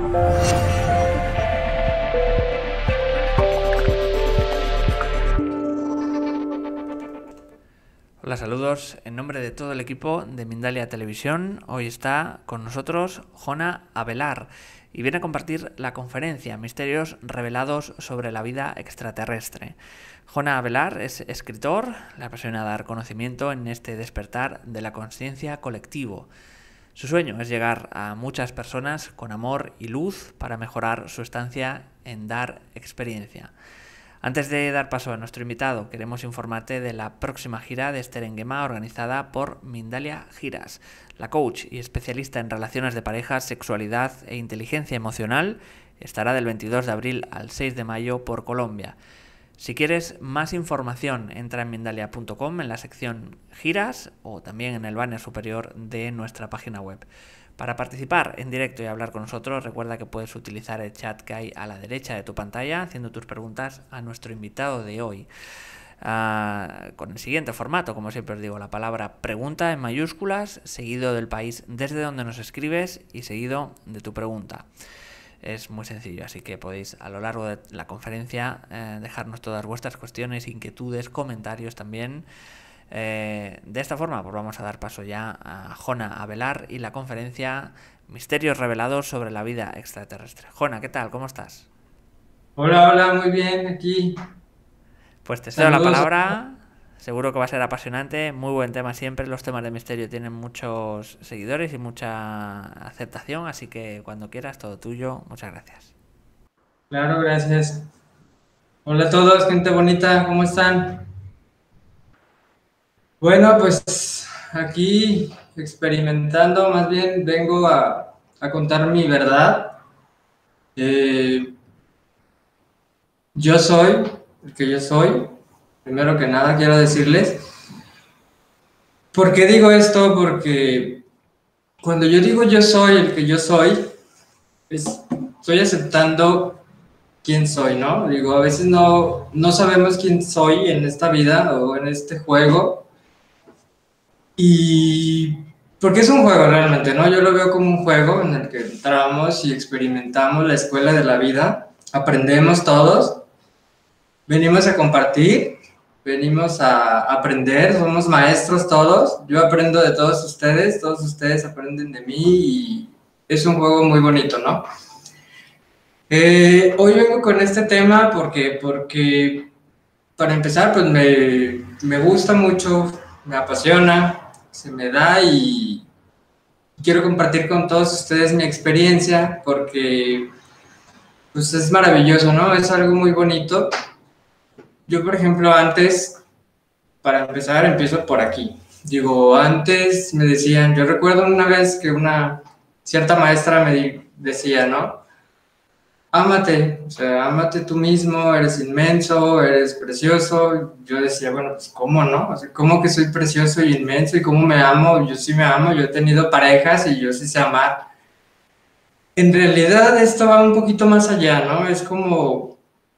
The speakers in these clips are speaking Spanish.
Hola, saludos en nombre de todo el equipo de Mindalia Televisión. Hoy está con nosotros Jona Avelar y viene a compartir la conferencia Misterios revelados sobre la vida extraterrestre. Jona Avelar es escritor, le apasiona dar conocimiento en este despertar de la conciencia colectivo. Su sueño es llegar a muchas personas con amor y luz para mejorar su estancia en dar experiencia. Antes de dar paso a nuestro invitado, queremos informarte de la próxima gira de Esther Nguema organizada por Mindalia Giras. La coach y especialista en relaciones de pareja, sexualidad e inteligencia emocional estará del 22 de abril al 6 de mayo por Colombia. Si quieres más información, entra en Mindalia.com en la sección Giras o también en el banner superior de nuestra página web. Para participar en directo y hablar con nosotros, recuerda que puedes utilizar el chat que hay a la derecha de tu pantalla, haciendo tus preguntas a nuestro invitado de hoy. Con el siguiente formato, como siempre os digo, la palabra pregunta en mayúsculas, seguido del país desde donde nos escribes y seguido de tu pregunta. Es muy sencillo, así que podéis a lo largo de la conferencia dejarnos todas vuestras cuestiones, inquietudes, comentarios también. De esta forma, pues vamos a dar paso ya a Jona Avelar y la conferencia Misterios revelados sobre la vida extraterrestre. Jona, ¿qué tal? ¿Cómo estás? Hola, muy bien, aquí. Pues te cedo la Saludos. palabra. Seguro que va a ser apasionante, muy buen tema siempre. Los temas de misterio tienen muchos seguidores y mucha aceptación, así que cuando quieras, todo tuyo. Muchas gracias. Claro, gracias. Hola a todos, gente bonita, ¿cómo están? Bueno, pues aquí experimentando, más bien vengo a contar mi verdad. Eh, yo soy el que yo soy. Primero que nada, quiero decirles. ¿Por qué digo esto? Porque cuando yo digo yo soy el que yo soy, estoy aceptando quién soy, ¿no? Digo, a veces no sabemos quién soy en esta vida o en este juego. Y porque es un juego realmente, ¿no? Yo lo veo como un juego en el que entramos y experimentamos la escuela de la vida, aprendemos todos, venimos a compartir, venimos a aprender, somos maestros todos, yo aprendo de todos ustedes aprenden de mí y es un juego muy bonito, ¿no? Hoy vengo con este tema porque para empezar, pues me gusta mucho, me apasiona, se me da y quiero compartir con todos ustedes mi experiencia porque pues es maravilloso, ¿no? Es algo muy bonito. Yo, por ejemplo, antes, para empezar, empiezo por aquí. Digo, antes me decían, yo recuerdo una vez que una cierta maestra decía, ¿no? Ámate, o sea, ámate tú mismo, eres inmenso, eres precioso. Yo decía, bueno, pues ¿cómo no? O sea, ¿cómo que soy precioso y inmenso y cómo me amo? Yo sí me amo, yo he tenido parejas y yo sí sé amar. En realidad esto va un poquito más allá, ¿no? Es como,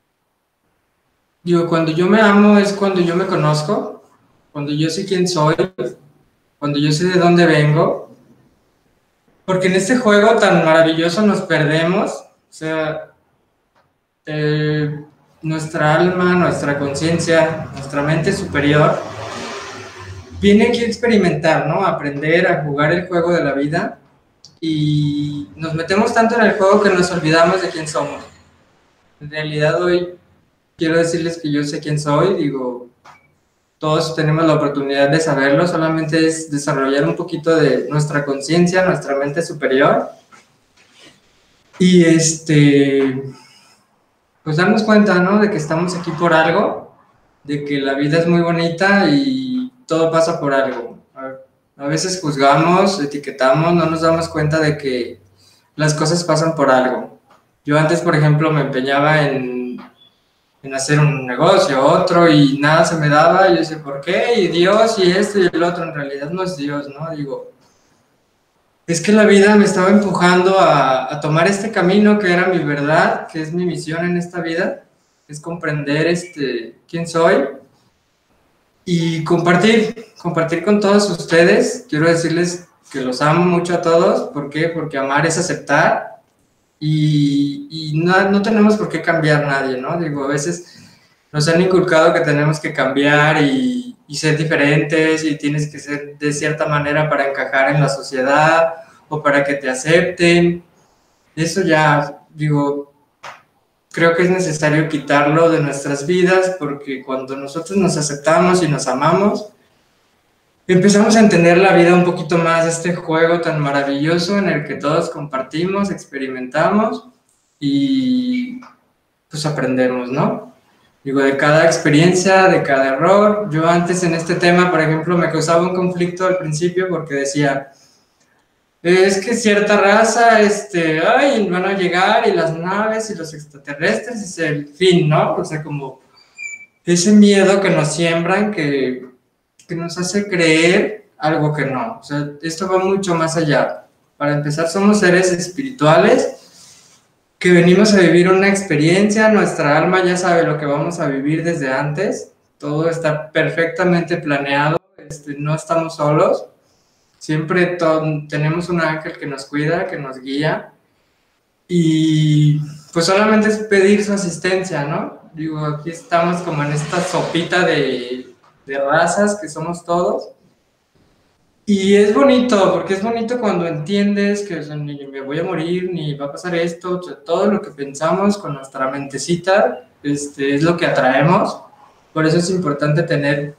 digo, cuando yo me amo es cuando yo me conozco, cuando yo sé quién soy, cuando yo sé de dónde vengo, porque en este juego tan maravilloso nos perdemos, o sea, eh, nuestra alma, nuestra conciencia, nuestra mente superior, viene aquí a experimentar, ¿no? A aprender, a jugar el juego de la vida y nos metemos tanto en el juego que nos olvidamos de quién somos. En realidad hoy quiero decirles que yo sé quién soy, digo, todos tenemos la oportunidad de saberlo, solamente es desarrollar un poquito de nuestra conciencia, nuestra mente superior y pues darnos cuenta, ¿no? De que estamos aquí por algo, de que la vida es muy bonita y todo pasa por algo. A veces juzgamos, etiquetamos, no nos damos cuenta de que las cosas pasan por algo. Yo antes, por ejemplo, me empeñaba en hacer un negocio, otro, y nada se me daba, y yo decía, ¿por qué? Y Dios, y esto, y el otro, en realidad no es Dios, ¿no? Digo, es que la vida me estaba empujando a tomar este camino que era mi verdad, que es mi misión en esta vida, es comprender quién soy y compartir con todos ustedes. Quiero decirles que los amo mucho a todos. ¿Por qué? Porque amar es aceptar. y no tenemos por qué cambiar nadie, ¿no? Digo, a veces nos han inculcado que tenemos que cambiar y ser diferentes y tienes que ser de cierta manera para encajar en la sociedad o para que te acepten. Eso ya, digo, creo que es necesario quitarlo de nuestras vidas porque cuando nosotros nos aceptamos y nos amamos, empezamos a entender la vida un poquito más, este juego tan maravilloso en el que todos compartimos, experimentamos y pues aprendemos, ¿no? Digo, de cada experiencia, de cada error. Yo antes en este tema, por ejemplo, me causaba un conflicto al principio porque decía, es que cierta raza, ay, van a llegar y las naves y los extraterrestres es el fin, ¿no? O sea, como ese miedo que nos siembran que nos hace creer algo que no. O sea, esto va mucho más allá. Para empezar, somos seres espirituales que venimos a vivir una experiencia, nuestra alma ya sabe lo que vamos a vivir desde antes, todo está perfectamente planeado, no estamos solos, siempre tenemos un ángel que nos cuida, que nos guía, y pues solamente es pedir su asistencia, ¿no? Digo, aquí estamos como en esta sopita de razas que somos todos, y es bonito, porque es bonito cuando entiendes que, o sea, ni me voy a morir, ni va a pasar esto, o sea, todo lo que pensamos con nuestra mentecita, es lo que atraemos. Por eso es importante tener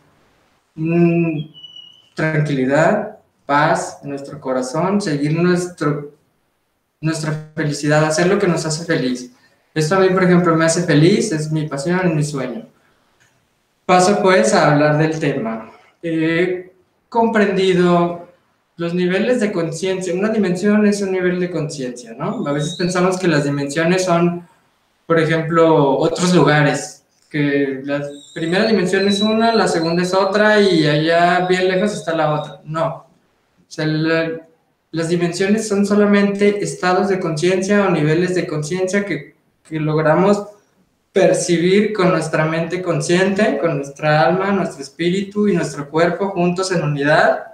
tranquilidad, paz en nuestro corazón, seguir nuestra felicidad, hacer lo que nos hace feliz. Esto a mí, por ejemplo, me hace feliz, es mi pasión, es mi sueño. Paso pues a hablar del tema. Comprendido los niveles de conciencia. Una dimensión es un nivel de conciencia, ¿no? A veces pensamos que las dimensiones son, por ejemplo, otros lugares, que la primera dimensión es una, la segunda es otra y allá bien lejos está la otra. No. O sea, las dimensiones son solamente estados de conciencia o niveles de conciencia que logramos percibir con nuestra mente consciente, con nuestra alma, nuestro espíritu y nuestro cuerpo juntos en unidad.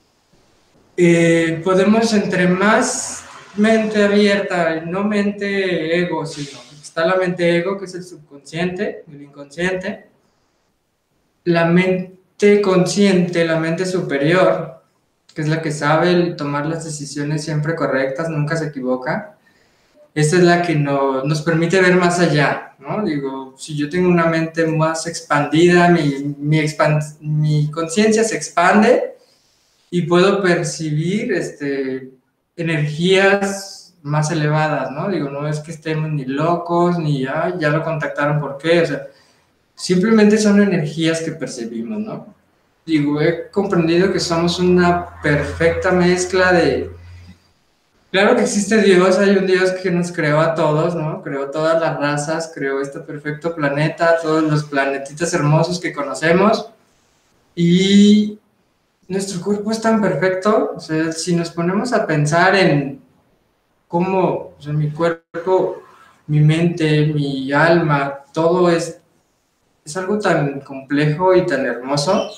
Podemos, entre más mente abierta, no mente ego, sino está la mente ego, que es el subconsciente, el inconsciente, la mente consciente, la mente superior, que es la que sabe tomar las decisiones siempre correctas, nunca se equivoca. Esta es la que nos permite ver más allá, ¿no? Digo, si yo tengo una mente más expandida, mi conciencia se expande y puedo percibir energías más elevadas, ¿no? Digo, no es que estemos ni locos, ni ya lo contactaron, ¿por qué? O sea, simplemente son energías que percibimos, ¿no? Digo, he comprendido que somos una perfecta mezcla de... Claro que existe Dios, hay un Dios que nos creó a todos, ¿no? Creó todas las razas, creó este perfecto planeta, todos los planetitas hermosos que conocemos. Y nuestro cuerpo es tan perfecto, o sea, si nos ponemos a pensar en cómo, o sea, mi cuerpo, mi mente, mi alma, todo es algo tan complejo y tan hermoso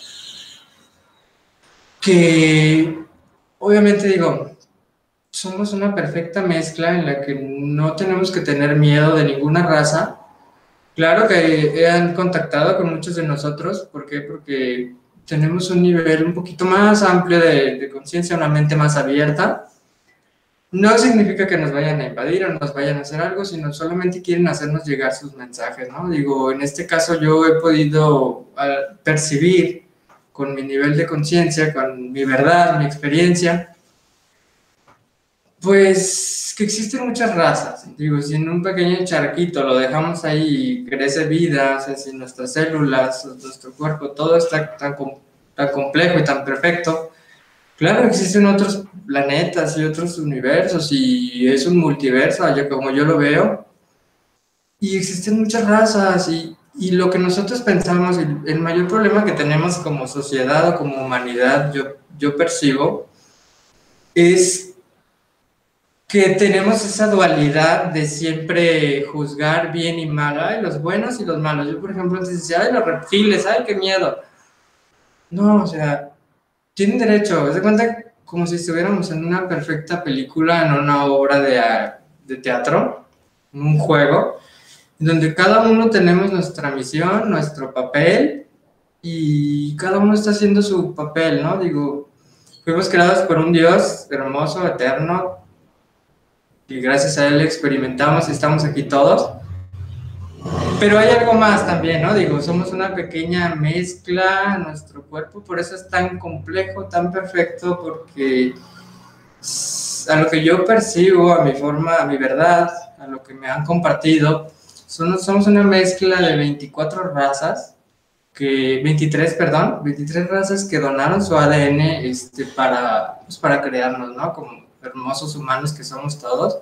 que obviamente digo, somos una perfecta mezcla en la que no tenemos que tener miedo de ninguna raza. Claro que han contactado con muchos de nosotros, ¿por qué? Porque tenemos un nivel un poquito más amplio de conciencia, una mente más abierta. No significa que nos vayan a invadir o nos vayan a hacer algo, sino solamente quieren hacernos llegar sus mensajes, ¿no? Digo, en este caso yo he podido percibir con mi nivel de conciencia, con mi verdad, mi experiencia, pues que existen muchas razas. Digo, si en un pequeño charquito lo dejamos ahí y crece vida, o sea, si nuestras células, nuestro cuerpo, todo está tan complejo y tan perfecto, claro, existen otros planetas y otros universos y es un multiverso, como yo lo veo, y existen muchas razas y lo que nosotros pensamos, el mayor problema que tenemos como sociedad o como humanidad, yo percibo, es que tenemos esa dualidad de siempre juzgar bien y mal, ay, los buenos y los malos. Yo, por ejemplo, antes decía, ay, los reptiles, ay, qué miedo. No, o sea, tienen derecho, haz de cuenta como si estuviéramos en una perfecta película, en una obra de teatro, un juego, donde cada uno tenemos nuestra misión, nuestro papel, y cada uno está haciendo su papel, ¿no? Digo, fuimos creados por un Dios hermoso, eterno, y gracias a Él experimentamos y estamos aquí todos. Pero hay algo más también, ¿no? Digo, somos una pequeña mezcla, nuestro cuerpo, por eso es tan complejo, tan perfecto, porque a lo que yo percibo, a mi forma, a mi verdad, a lo que me han compartido, somos una mezcla de 24 razas, 23, perdón, 23 razas que donaron su ADN para crearnos, ¿no? Como hermosos humanos que somos todos.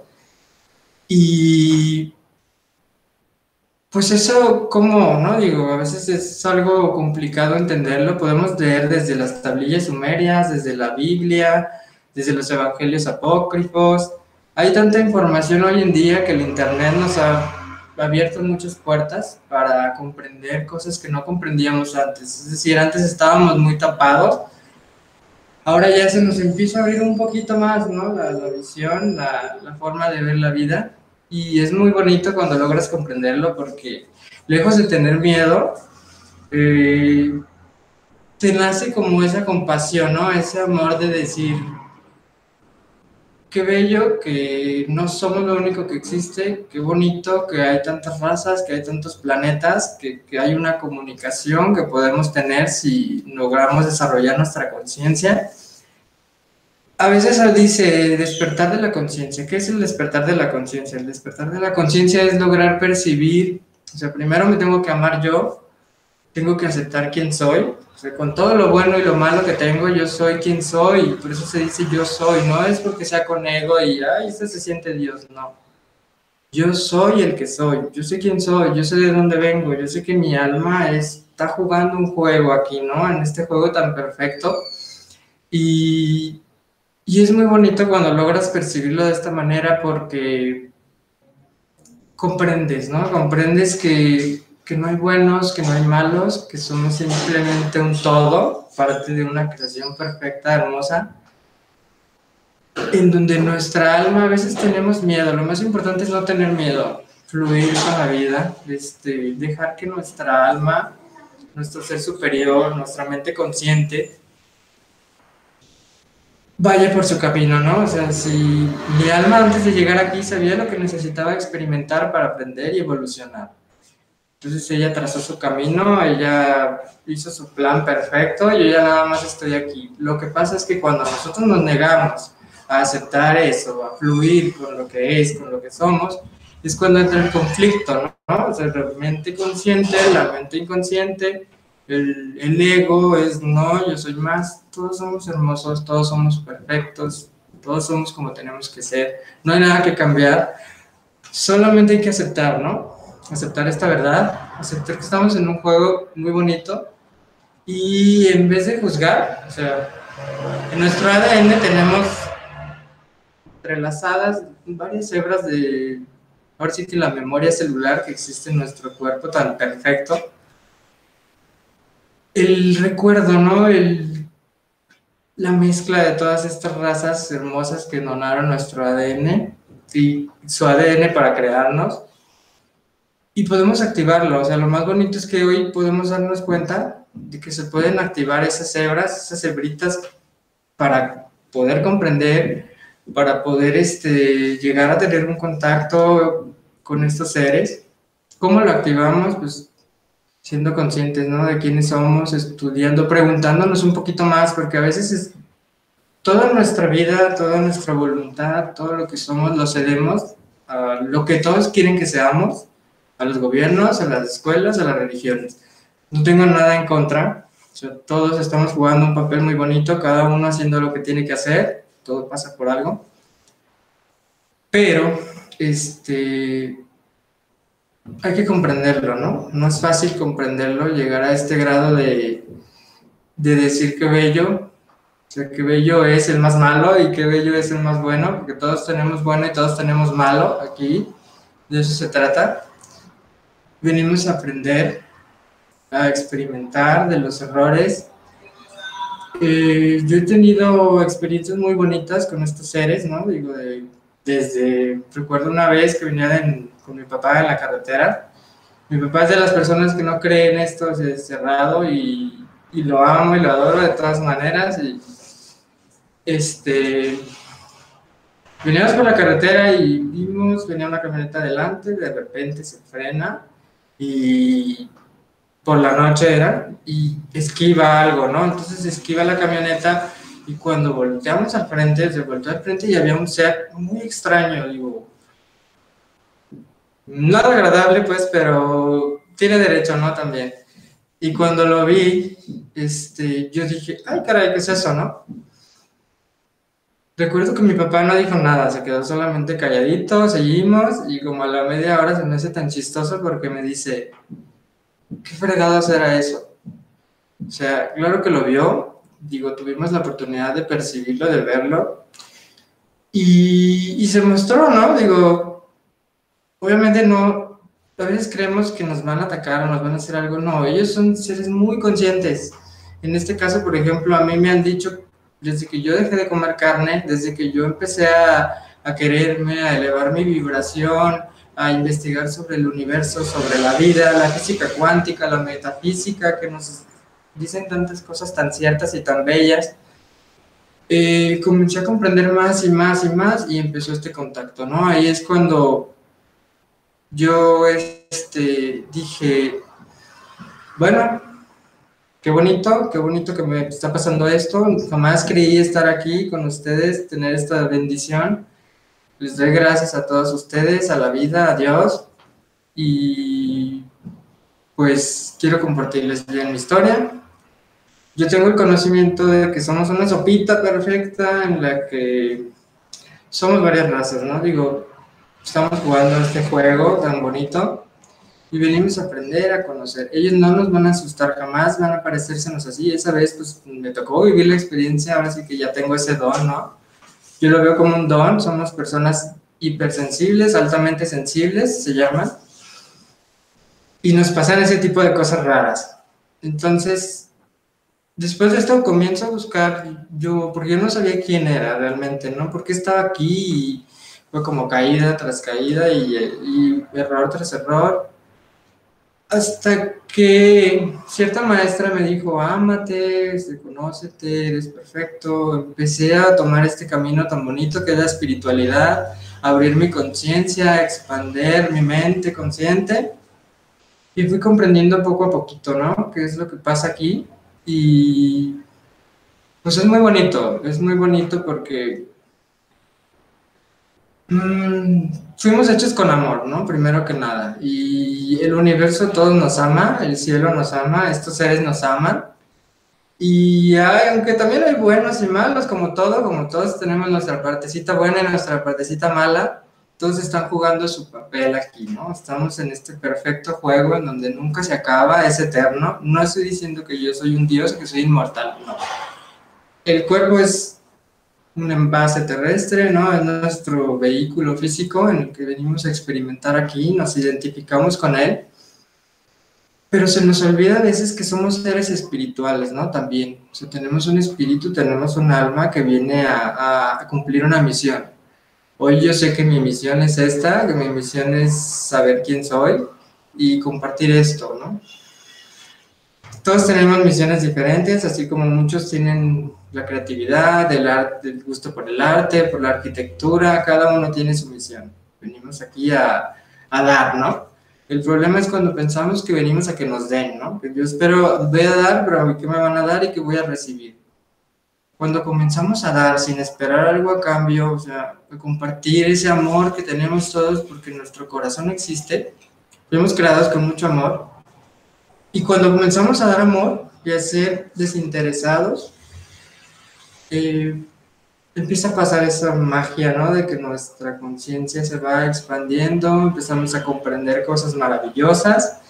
Y pues eso, ¿cómo, no? Digo, a veces es algo complicado entenderlo. Podemos leer desde las tablillas sumerias, desde la Biblia, desde los evangelios apócrifos. Hay tanta información hoy en día que el Internet nos ha abierto muchas puertas para comprender cosas que no comprendíamos antes. Es decir, antes estábamos muy tapados. Ahora ya se nos empieza a abrir un poquito más, ¿no? La visión, la forma de ver la vida. Y es muy bonito cuando logras comprenderlo porque lejos de tener miedo, te nace como esa compasión, ¿no? Ese amor de decir, qué bello que no somos lo único que existe, qué bonito que hay tantas razas, que hay tantos planetas, que hay una comunicación que podemos tener si logramos desarrollar nuestra conciencia. A veces se dice despertar de la conciencia. ¿Qué es el despertar de la conciencia? El despertar de la conciencia es lograr percibir, o sea, primero me tengo que amar yo, tengo que aceptar quién soy, o sea, con todo lo bueno y lo malo que tengo, yo soy quien soy, y por eso se dice yo soy, no es porque sea con ego y, ay, esto se siente Dios, no. Yo soy el que soy, yo sé quién soy, yo sé de dónde vengo, yo sé que mi alma está jugando un juego aquí, ¿no? En este juego tan perfecto, y es muy bonito cuando logras percibirlo de esta manera porque comprendes, ¿no? Comprendes que no hay buenos, que no hay malos, que somos simplemente un todo, parte de una creación perfecta, hermosa, en donde nuestra alma a veces tenemos miedo. Lo más importante es no tener miedo, fluir con la vida, dejar que nuestra alma, nuestro ser superior, nuestra mente consciente, vaya por su camino, ¿no? O sea, si mi alma antes de llegar aquí sabía lo que necesitaba experimentar para aprender y evolucionar. Entonces ella trazó su camino, ella hizo su plan perfecto, yo ya nada más estoy aquí. Lo que pasa es que cuando nosotros nos negamos a aceptar eso, a fluir con lo que es, con lo que somos, es cuando entra el conflicto, ¿no? O sea, la mente consciente, la mente inconsciente, el ego es no, yo soy más, todos somos hermosos, todos somos perfectos, todos somos como tenemos que ser, no hay nada que cambiar, solamente hay que aceptar, ¿no? Aceptar esta verdad, aceptar que estamos en un juego muy bonito y en vez de juzgar, o sea, en nuestro ADN tenemos entrelazadas varias hebras de, ahora sí que la memoria celular que existe en nuestro cuerpo tan perfecto, el recuerdo, ¿no? La mezcla de todas estas razas hermosas que donaron nuestro ADN y su ADN para crearnos. Y podemos activarlo, o sea, lo más bonito es que hoy podemos darnos cuenta de que se pueden activar esas hebras, esas hebritas para poder comprender, para poder llegar a tener un contacto con estos seres. ¿Cómo lo activamos? Pues siendo conscientes, ¿no? De quiénes somos, estudiando, preguntándonos un poquito más, porque a veces toda nuestra vida, toda nuestra voluntad, todo lo que somos lo cedemos a lo que todos quieren que seamos, a los gobiernos, a las escuelas, a las religiones. No tengo nada en contra, o sea, todos estamos jugando un papel muy bonito, cada uno haciendo lo que tiene que hacer, todo pasa por algo, pero hay que comprenderlo, ¿no? No es fácil comprenderlo, llegar a este grado de decir que bello, o sea, que bello es el más malo y que bello es el más bueno, porque todos tenemos bueno y todos tenemos malo aquí, de eso se trata. Venimos a aprender, a experimentar de los errores. Yo he tenido experiencias muy bonitas con estos seres, ¿no? Digo, Recuerdo una vez que con mi papá en la carretera. Mi papá es de las personas que no cree en esto, es cerrado y lo amo y lo adoro de todas maneras. Y este, veníamos por la carretera y venía una camioneta adelante, de repente se frena y por la noche era, y esquiva algo, ¿no? Entonces esquiva la camioneta y cuando volteamos al frente, se volteó al frente y había un ser muy extraño, digo, nada agradable pues, pero tiene derecho, ¿no? También. Y cuando lo vi, yo dije, ay caray, ¿qué es eso, no? Recuerdo que mi papá no dijo nada, se quedó solamente calladito, seguimos y como a la media hora se me hace tan chistoso porque me dice, ¿qué fregados era eso? O sea, claro que lo vio, digo, tuvimos la oportunidad de percibirlo, de verlo y se mostró, ¿no? Digo, obviamente no, a veces creemos que nos van a atacar o nos van a hacer algo, no, ellos son seres muy conscientes. En este caso, por ejemplo, a mí me han dicho, desde que yo dejé de comer carne, desde que yo empecé a quererme, a elevar mi vibración, a investigar sobre el universo, sobre la vida, la física cuántica, la metafísica, que nos dicen tantas cosas tan ciertas y tan bellas, comencé a comprender más y más y más y empezó este contacto, ¿no? Ahí es cuando yo dije, bueno, qué bonito que me está pasando esto, jamás creí estar aquí con ustedes, tener esta bendición, les doy gracias a todos ustedes, a la vida, a Dios, y pues quiero compartirles bien mi historia. Yo tengo el conocimiento de que somos una sopita perfecta en la que somos varias razas, ¿no? Digo, estamos jugando este juego tan bonito y venimos a aprender, a conocer. Ellos no nos van a asustar jamás, van a parecérsenos así. Esa vez, pues, me tocó vivir la experiencia, ahora sí que ya tengo ese don, ¿no? Yo lo veo como un don, somos personas hipersensibles, altamente sensibles, se llaman, y nos pasan ese tipo de cosas raras. Entonces, después de esto comienzo a buscar yo, porque yo no sabía quién era realmente, ¿no? Porque estaba aquí y fue como caída tras caída y error tras error. Hasta que cierta maestra me dijo, ámate, conócete, eres perfecto. Empecé a tomar este camino tan bonito que es la espiritualidad, abrir mi conciencia, expandir mi mente consciente. Y fui comprendiendo poco a poquito, ¿no? ¿Qué es lo que pasa aquí? Y pues es muy bonito porque fuimos hechos con amor, ¿no? Primero que nada. Y el universo todos nos ama, el cielo nos ama, estos seres nos aman. Y aunque también hay buenos y malos, como todo, como todos tenemos nuestra partecita buena y nuestra partecita mala, todos están jugando su papel aquí, ¿no? Estamos en este perfecto juego en donde nunca se acaba, es eterno. No estoy diciendo que yo soy un dios, que soy inmortal, no. El cuerpo es un envase terrestre, ¿no? Es nuestro vehículo físico en el que venimos a experimentar aquí, nos identificamos con él, pero se nos olvida a veces que somos seres espirituales, ¿no? También, o sea, tenemos un espíritu, tenemos un alma que viene a cumplir una misión. Hoy yo sé que mi misión es esta, que mi misión es saber quién soy y compartir esto, ¿no? Todos tenemos misiones diferentes, así como muchos tienen la creatividad, el arte, el gusto por el arte, por la arquitectura, cada uno tiene su misión. Venimos aquí a dar, ¿no? El problema es cuando pensamos que venimos a que nos den, ¿no? Que yo espero, voy a dar, pero ¿qué me van a dar y qué voy a recibir? Cuando comenzamos a dar sin esperar algo a cambio, o sea, a compartir ese amor que tenemos todos porque nuestro corazón existe, fuimos creados con mucho amor, y cuando comenzamos a dar amor y a ser desinteresados, empieza a pasar esa magia, ¿no? De que nuestra conciencia se va expandiendo, empezamos a comprender cosas maravillosas.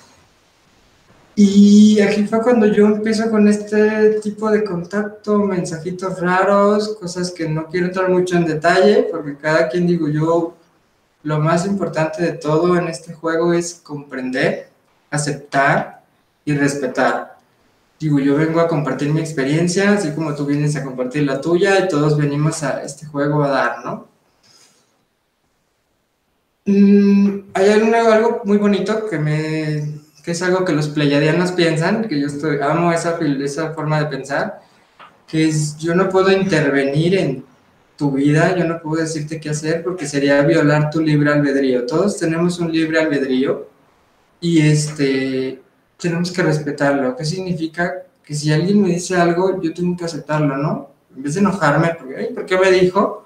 Y aquí fue cuando yo empiezo con este tipo de contacto, mensajitos raros, cosas que no quiero entrar mucho en detalle, porque cada quien, digo yo, lo más importante de todo en este juego es comprender, aceptar y respetar. Digo, yo vengo a compartir mi experiencia, así como tú vienes a compartir la tuya, y todos venimos a este juego a dar, ¿no? Hay algo muy bonito que es algo que los pleyadianos piensan, que amo esa forma de pensar, que es yo no puedo intervenir en tu vida, yo no puedo decirte qué hacer porque sería violar tu libre albedrío. Todos tenemos un libre albedrío y tenemos que respetarlo. ¿Qué significa? Que si alguien me dice algo, yo tengo que aceptarlo, ¿no? En vez de enojarme, porque, ay, ¿por qué me dijo?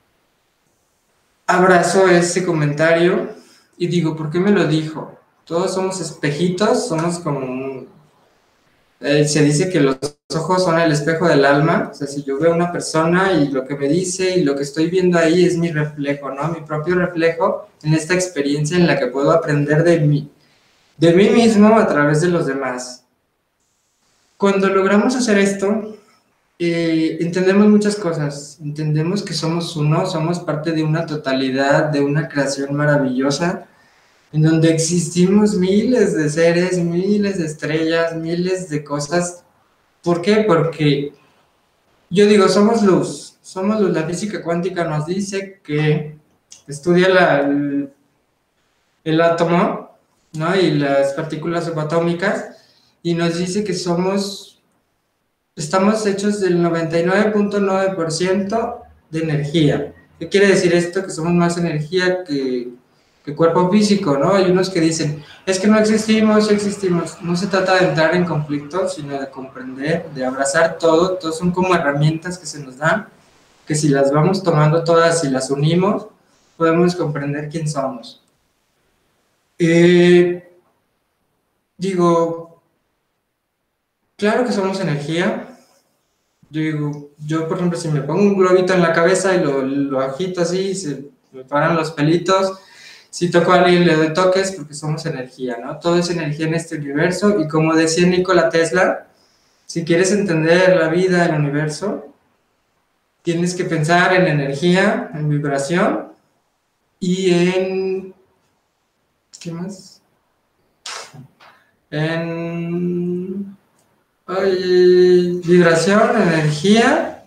Abrazo ese comentario y digo, ¿por qué me lo dijo? Todos somos espejitos, somos como... se dice que los ojos son el espejo del alma, o sea, si yo veo a una persona y lo que me dice y lo que estoy viendo ahí es mi reflejo, ¿no? Mi propio reflejo en esta experiencia en la que puedo aprender de mí mismo a través de los demás. Cuando logramos hacer esto, entendemos muchas cosas. Entendemos que somos uno, somos parte de una totalidad, de una creación maravillosa, en donde existimos miles de seres, miles de estrellas, miles de cosas. ¿Por qué? Porque yo digo, somos luz. Somos luz. La física cuántica nos dice que estudia el átomo, ¿no? Y las partículas subatómicas, y nos dice que estamos hechos del 99.9% de energía. ¿Qué quiere decir esto? Que somos más energía que cuerpo físico, ¿no? Hay unos que dicen, es que no existimos, sí existimos. No se trata de entrar en conflicto, sino de comprender, de abrazar todo. Todos son como herramientas que se nos dan, que si las vamos tomando todas y las unimos, podemos comprender quién somos. Digo, claro que somos energía. Yo digo, yo por ejemplo, si me pongo un globito en la cabeza y lo agito así, se me paran los pelitos. Si toco a alguien, le doy toques porque somos energía, ¿no? Todo es energía en este universo. Y como decía Nikola Tesla, si quieres entender la vida, el universo, tienes que pensar en energía, en vibración y en... ¿Qué más? En... vibración, energía,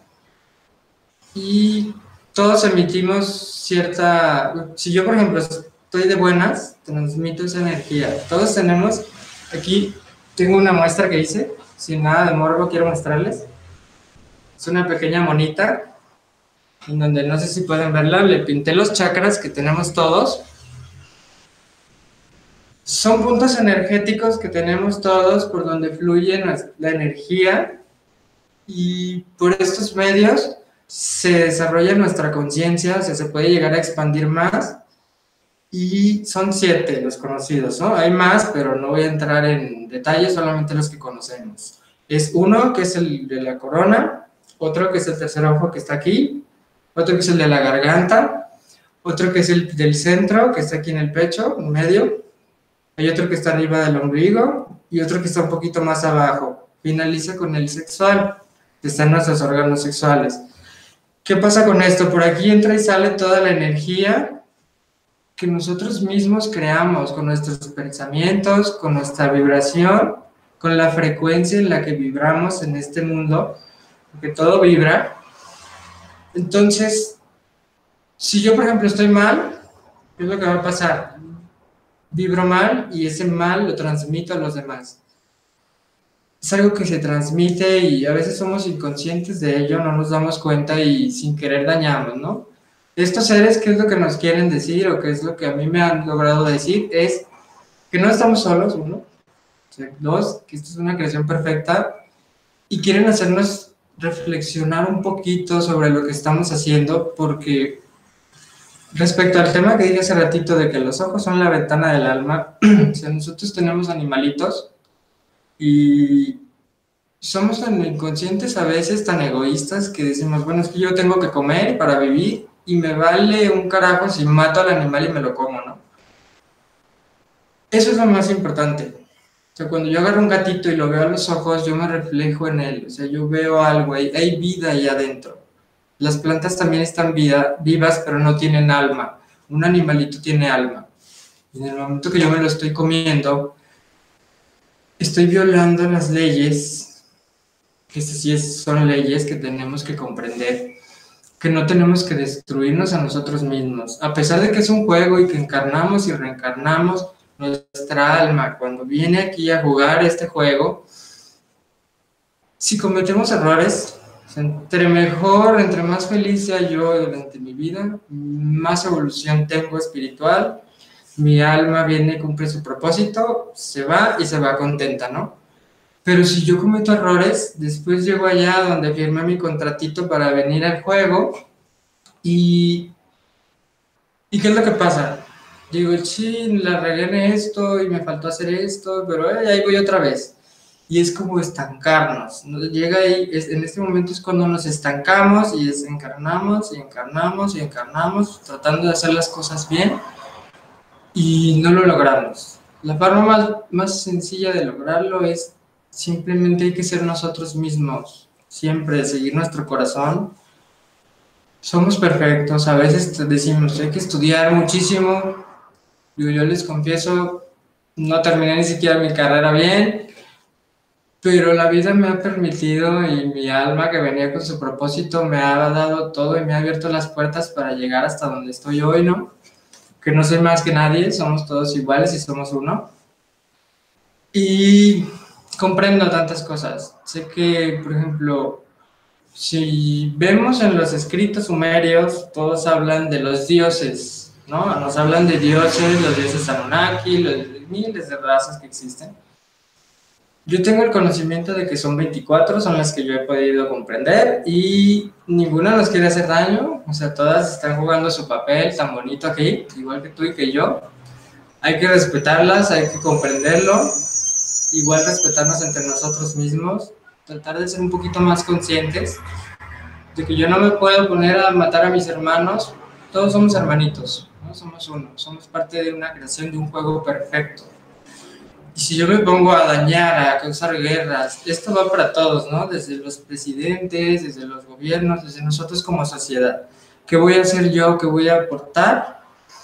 y todos emitimos cierta... Si yo, por ejemplo, estoy de buenas, transmito esa energía. Todos tenemos... Aquí tengo una muestra que hice, sin nada de morbo quiero mostrarles. Es una pequeña monita, en donde no sé si pueden verla, le pinté los chakras que tenemos todos. Son puntos energéticos que tenemos todos por donde fluye la energía, y por estos medios se desarrolla nuestra conciencia, o sea, se puede llegar a expandir más, y son 7 los conocidos, ¿no? Hay más, pero no voy a entrar en detalles, solamente los que conocemos. Es uno, que es el de la corona, otro que es el tercer ojo que está aquí, otro que es el de la garganta, otro que es el del centro, que está aquí en el pecho, en medio, hay otro que está arriba del ombligo, y otro que está un poquito más abajo. Finaliza con el sexual, que está en nuestros órganos sexuales. ¿Qué pasa con esto? Por aquí entra y sale toda la energía que nosotros mismos creamos con nuestros pensamientos, con nuestra vibración, con la frecuencia en la que vibramos en este mundo, porque todo vibra. Entonces, si yo, por ejemplo, estoy mal, ¿qué es lo que va a pasar? Vibro mal y ese mal lo transmito a los demás. Es algo que se transmite y a veces somos inconscientes de ello, no nos damos cuenta y sin querer dañamos, ¿no? Estos seres, ¿qué es lo que nos quieren decir o qué es lo que a mí me han logrado decir? Es que no estamos solos, uno. O sea, dos, que esto es una creación perfecta y quieren hacernos reflexionar un poquito sobre lo que estamos haciendo, porque respecto al tema que dije hace ratito de que los ojos son la ventana del alma, o sea, nosotros tenemos animalitos y somos tan inconscientes a veces, tan egoístas, que decimos, bueno, es que yo tengo que comer para vivir y me vale un carajo si mato al animal y me lo como, ¿no? Eso es lo más importante. O sea, cuando yo agarro un gatito y lo veo a los ojos, yo me reflejo en él, o sea, yo veo algo, hay vida ahí adentro. Las plantas también están vivas, pero no tienen alma. Un animalito tiene alma. Y en el momento que yo me lo estoy comiendo, estoy violando las leyes, que sí son leyes que tenemos que comprender. que no tenemos que destruirnos a nosotros mismos. A pesar de que es un juego y que encarnamos y reencarnamos nuestra alma cuando viene aquí a jugar este juego, si cometemos errores, entre mejor, entre más feliz sea yo durante mi vida, más evolución tengo espiritual, mi alma viene, cumple su propósito, se va y se va contenta, ¿no? Pero si yo cometo errores, después llego allá donde firmé mi contratito para venir al juego y ¿qué es lo que pasa? Digo, sí, la regué en esto y me faltó hacer esto, pero ahí voy otra vez. Y es como estancarnos. Llega ahí, en este momento es cuando nos estancamos y desencarnamos y encarnamos y encarnamos, tratando de hacer las cosas bien y no lo logramos. La forma más sencilla de lograrlo es simplemente hay que ser nosotros mismos, siempre seguir nuestro corazón. Somos perfectos, a veces decimos hay que estudiar muchísimo. Yo les confieso, no terminé ni siquiera mi carrera bien, pero la vida me ha permitido y mi alma que venía con su propósito me ha dado todo y me ha abierto las puertas para llegar hasta donde estoy hoy, ¿no? Que no soy más que nadie, somos todos iguales y somos uno. Y comprendo tantas cosas. Sé que, por ejemplo, si vemos en los escritos sumerios, todos hablan de los dioses, ¿no? Nos hablan de dioses, los dioses Anunnaki, los miles de razas que existen. Yo tengo el conocimiento de que son 24, son las que yo he podido comprender y ninguna nos quiere hacer daño, o sea, todas están jugando su papel tan bonito aquí, igual que tú y que yo. Hay que respetarlas, hay que comprenderlo, igual respetarnos entre nosotros mismos, tratar de ser un poquito más conscientes de que yo no me puedo poner a matar a mis hermanos, todos somos hermanitos, ¿no? Somos uno, somos parte de una creación de un juego perfecto. Y si yo me pongo a dañar, a causar guerras, esto va para todos, ¿no? Desde los presidentes, desde los gobiernos, desde nosotros como sociedad. ¿Qué voy a hacer yo? ¿Qué voy a aportar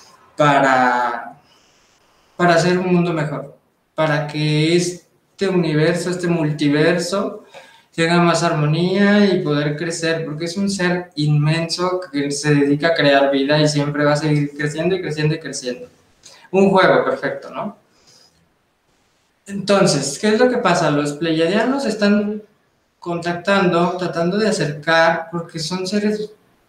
para hacer un mundo mejor? Para que este universo, este multiverso, tenga más armonía y poder crecer, porque es un ser inmenso que se dedica a crear vida y siempre va a seguir creciendo y creciendo y creciendo. Un juego perfecto, ¿no? Entonces, ¿qué es lo que pasa? Los pleiadianos están contactando, tratando de acercar, porque son seres,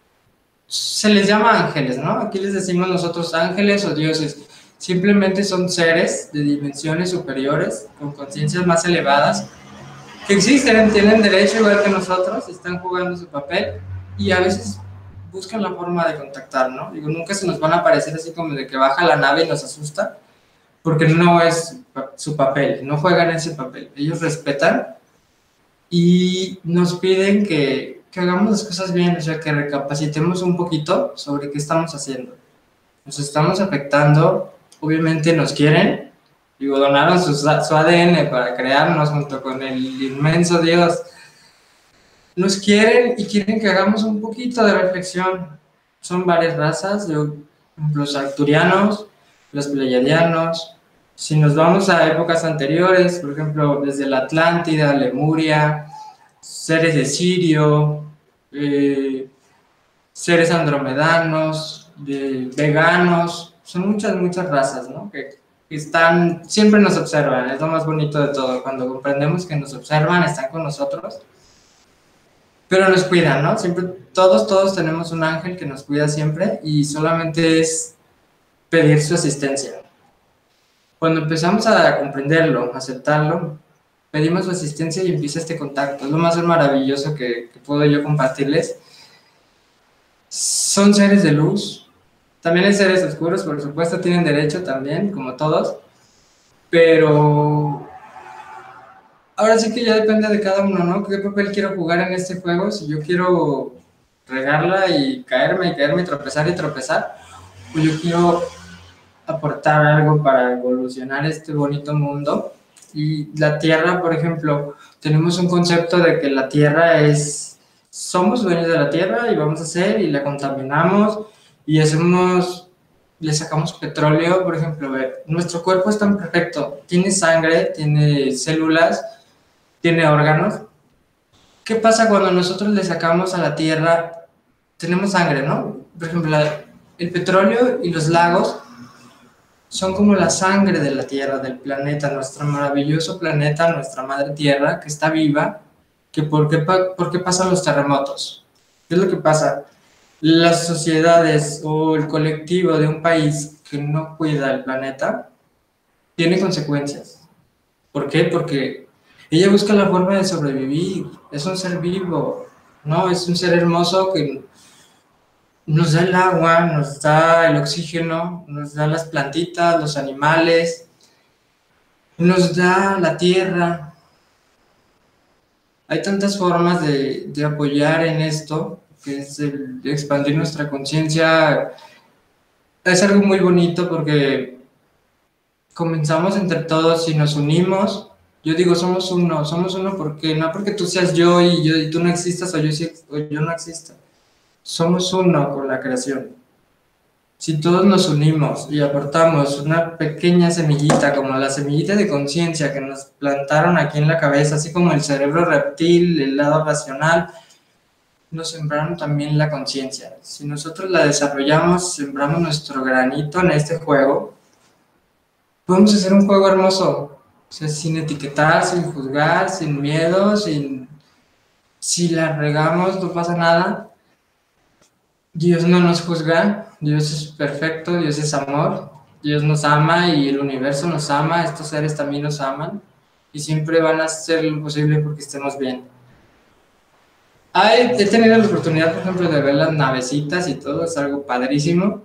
se les llama ángeles, ¿no? Aquí les decimos nosotros ángeles o dioses. Simplemente son seres de dimensiones superiores, con conciencias más elevadas, que existen, tienen derecho igual que nosotros, están jugando su papel y a veces buscan la forma de contactar, ¿no? Digo, nunca se nos van a aparecer así como de que baja la nave y nos asusta, porque no es su papel, no juegan ese papel. Ellos respetan y nos piden que hagamos las cosas bien, o sea, que recapacitemos un poquito sobre qué estamos haciendo. Nos estamos afectando, obviamente nos quieren, digo, donaron su ADN para crearnos junto con el inmenso Dios. Nos quieren y quieren que hagamos un poquito de reflexión. Son varias razas, los arcturianos, los pleiadianos. Si nos vamos a épocas anteriores, por ejemplo, desde la Atlántida, Lemuria, seres de Sirio, seres andromedanos, veganos, son muchas razas, ¿no? Que están, siempre nos observan, es lo más bonito de todo, cuando comprendemos que nos observan, están con nosotros, pero nos cuidan, ¿no? Siempre, todos tenemos un ángel que nos cuida siempre y solamente es pedir su asistencia. Cuando empezamos a comprenderlo, a aceptarlo, pedimos su asistencia y empieza este contacto. Es lo más maravilloso que puedo yo compartirles. Son seres de luz, también hay seres oscuros, por supuesto, tienen derecho también, como todos, pero ahora sí que ya depende de cada uno, ¿no? ¿Qué papel quiero jugar en este juego? Si yo quiero regarla y caerme y tropezar, pues yo quiero aportar algo para evolucionar este bonito mundo. Y la Tierra, por ejemplo, tenemos un concepto de que la Tierra somos dueños de la Tierra y vamos a hacer y la contaminamos y le sacamos petróleo, por ejemplo, nuestro cuerpo es tan perfecto, tiene sangre, tiene células, tiene órganos. ¿Qué pasa cuando nosotros le sacamos a la Tierra tenemos sangre, ¿no? Por ejemplo, el petróleo y los lagos son como la sangre de la Tierra, del planeta, nuestro maravilloso planeta, nuestra madre Tierra, que está viva, que por qué pasan los terremotos. ¿Qué es lo que pasa? Las sociedades o el colectivo de un país que no cuida el planeta tiene consecuencias. ¿Por qué? Porque ella busca la forma de sobrevivir, es un ser vivo, ¿no? Es un ser hermoso que nos da el agua, nos da el oxígeno, nos da las plantitas, los animales, nos da la tierra. Hay tantas formas de apoyar en esto, que es el de expandir nuestra conciencia. Es algo muy bonito porque comenzamos entre todos y nos unimos. Yo digo, somos uno porque no porque tú seas yo y tú no existas o yo no exista. Somos uno con la creación. Si todos nos unimos y aportamos una pequeña semillita, como la semillita de conciencia que nos plantaron aquí en la cabeza, así como el cerebro reptil, el lado racional, nos sembraron también la conciencia. Si nosotros la desarrollamos, sembramos nuestro granito en este juego, podemos hacer un juego hermoso, o sea, sin etiquetar, sin juzgar, sin miedo, si la regamos, no pasa nada. Dios no nos juzga, Dios es perfecto, Dios es amor, Dios nos ama y el universo nos ama, estos seres también nos aman y siempre van a hacer lo posible porque estemos bien. He tenido la oportunidad, por ejemplo, de ver las navecitas y todo, es algo padrísimo,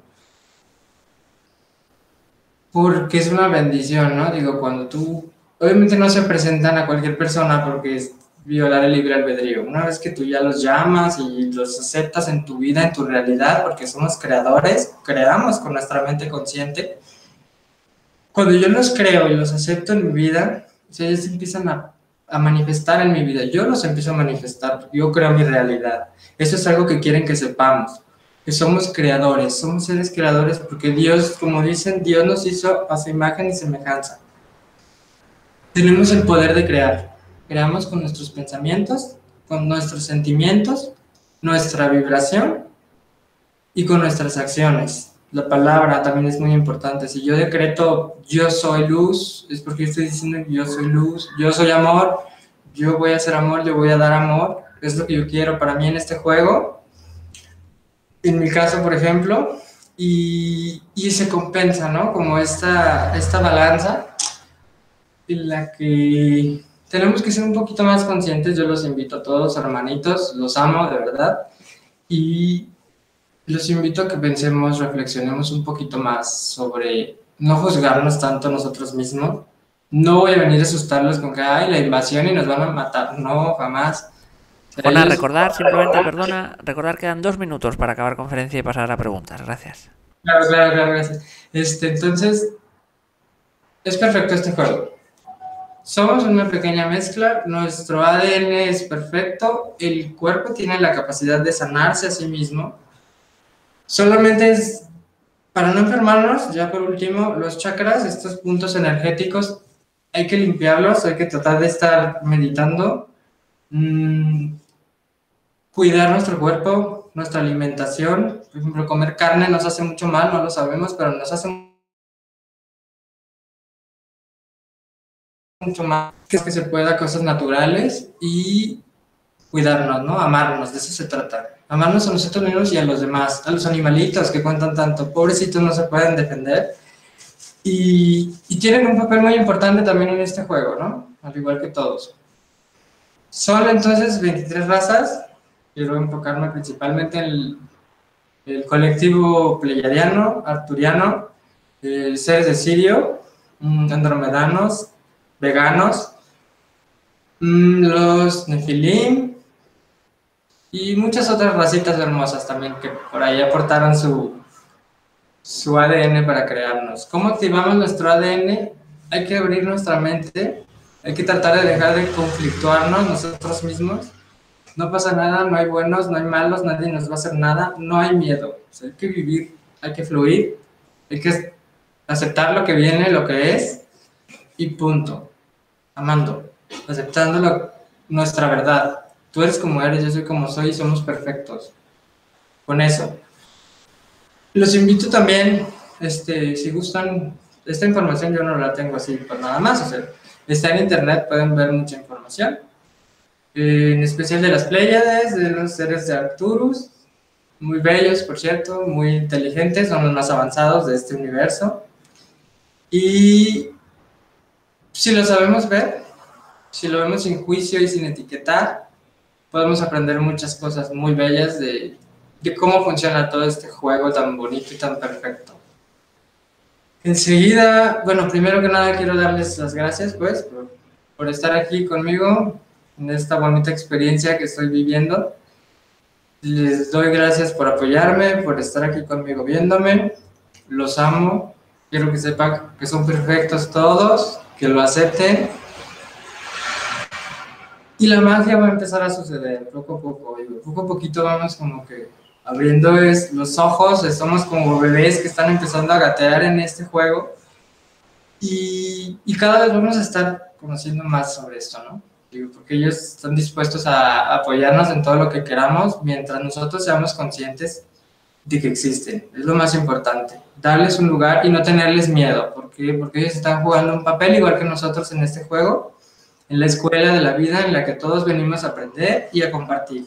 porque es una bendición, ¿no? Digo, cuando tú, obviamente no se presentan a cualquier persona porque es violar el libre albedrío. Una vez que tú ya los llamas y los aceptas en tu vida, en tu realidad, porque somos creadores, creamos con nuestra mente consciente. Cuando yo los creo y los acepto en mi vida, o sea, ellos empiezan a manifestar en mi vida. Yo los empiezo a manifestar, yo creo mi realidad. Eso es algo que quieren que sepamos, que somos creadores, somos seres creadores porque Dios, como dicen, Dios nos hizo a su imagen y semejanza. Tenemos el poder de crear. Creamos con nuestros pensamientos, con nuestros sentimientos, nuestra vibración y con nuestras acciones. La palabra también es muy importante. Si yo decreto yo soy luz, es porque estoy diciendo yo soy luz, yo soy amor, yo voy a hacer amor, yo voy a dar amor. Es lo que yo quiero para mí en este juego. En mi caso, por ejemplo, y se compensa, ¿no? Como esta balanza en la que tenemos que ser un poquito más conscientes. Yo los invito a todos, hermanitos, los amo de verdad, y los invito a que pensemos, reflexionemos un poquito más sobre no juzgarnos tanto nosotros mismos. No voy a venir a asustarlos con que hay la invasión y nos van a matar, no, jamás. Juana, recordar, simplemente, perdona, recordar que quedan 2 minutos para acabar conferencia y pasar a preguntas. Gracias. Claro, gracias. Entonces, es perfecto este juego. Somos una pequeña mezcla, nuestro ADN es perfecto, el cuerpo tiene la capacidad de sanarse a sí mismo. Solamente es, para no enfermarnos, ya por último, los chakras, estos puntos energéticos, hay que limpiarlos, hay que tratar de estar meditando, cuidar nuestro cuerpo, nuestra alimentación. Por ejemplo, comer carne nos hace mucho mal, no lo sabemos, pero nos hace mucho más que se pueda, cosas naturales y cuidarnos, ¿no? Amarnos, de eso se trata. Amarnos a nosotros mismos y a los demás, a los animalitos que cuentan tanto, pobrecitos no se pueden defender y tienen un papel muy importante también en este juego, ¿no? Al igual que todos. Son entonces 23 razas, quiero enfocarme principalmente en el colectivo pleyadiano, arturiano, seres de Sirio, andromedanos, veganos, los nefilim y muchas otras racitas hermosas también que por ahí aportaron su ADN para crearnos. ¿Cómo activamos nuestro ADN? Hay que abrir nuestra mente, hay que tratar de dejar de conflictuarnos nosotros mismos. No pasa nada, no hay buenos, no hay malos, nadie nos va a hacer nada, no hay miedo. O sea, hay que vivir, hay que fluir, hay que aceptar lo que viene, lo que es y punto. Amando, aceptando nuestra verdad. Tú eres como eres, yo soy como soy y somos perfectos. con eso. Los invito también, si gustan, esta información yo no la tengo así por nada más, o sea, está en internet, pueden ver mucha información, en especial de las Pléyades, de los seres de Arcturus, muy bellos, por cierto, muy inteligentes, son los más avanzados de este universo. Y si lo sabemos ver, si lo vemos sin juicio y sin etiquetar, podemos aprender muchas cosas muy bellas de cómo funciona todo este juego tan bonito y tan perfecto. Enseguida, bueno, primero que nada quiero darles las gracias, pues, por estar aquí conmigo en esta bonita experiencia que estoy viviendo. Les doy gracias por apoyarme, por estar aquí conmigo viéndome. Los amo. Quiero que sepan que son perfectos todos, que lo acepten. Y la magia va a empezar a suceder poco a poco. Poco a poquito vamos como que abriendo los ojos. Somos como bebés que están empezando a gatear en este juego. Y cada vez vamos a estar conociendo más sobre esto, ¿no? Porque ellos están dispuestos a apoyarnos en todo lo que queramos mientras nosotros seamos conscientes de que existen. Es lo más importante. Darles un lugar y no tenerles miedo. ¿Por qué? Porque ellos están jugando un papel igual que nosotros en este juego, en la escuela de la vida en la que todos venimos a aprender y a compartir.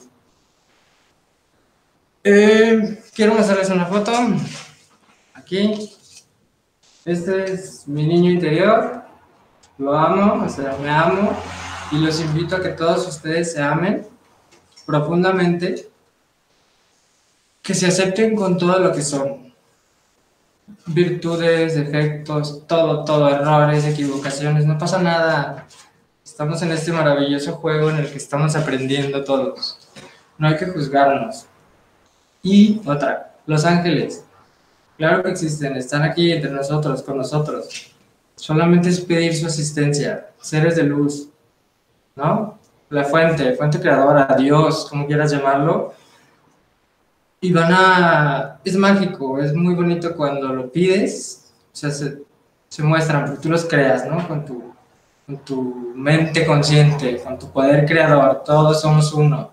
Quiero mostrarles una foto. Aquí. Este es mi niño interior. Lo amo, o sea, me amo. Y los invito a que todos ustedes se amen profundamente, que se acepten con todo lo que son. Virtudes, defectos, todo, errores, equivocaciones, no pasa nada. Estamos en este maravilloso juego en el que estamos aprendiendo todos. No hay que juzgarnos. Y otra, los ángeles. Claro que existen, están aquí entre nosotros, con nosotros. Solamente es pedir su asistencia. Seres de luz, ¿no? La fuente creadora, Dios, como quieras llamarlo. Y es mágico, es muy bonito cuando lo pides, o sea, se muestran, porque tú los creas, ¿no? Con tu mente consciente, con tu poder creador, todos somos uno.